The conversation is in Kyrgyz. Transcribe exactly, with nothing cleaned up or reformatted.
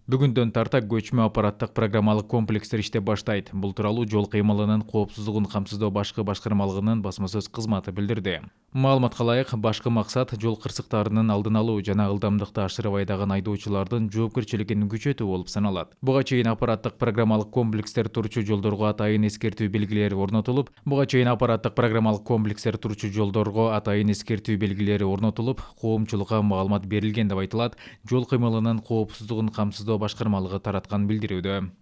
Бүгүндөн тарта көчмө аппараттык программалык комплекстер иштеп баштайт. Бул тууралуу жол кыймылынын коопсуздугун камсыздоо башкы башкармалыгынын басма сөз кызматы билдирди. Маалыматка ылайык, башкы максат жол кырсыктарынын алдын алуу жана ылдамдыкты ашырып айдаган айдоочулардын жоопкерчилигин күчөтүү болуп саналат. Буга чейин аппараттык программалык комплекстер турчу жолдорго атайын эскертүү белгилери орнотулуп, буга чейин аппараттык программалык комплекстер турчу жолдорго атайын эскертүү белгилери орнотулуп, коомчулукка маалымат берилген деп айтылат жол кыймылынын коопсуздугун камсыздоо башкармалыгы тараткан билдирүүдө.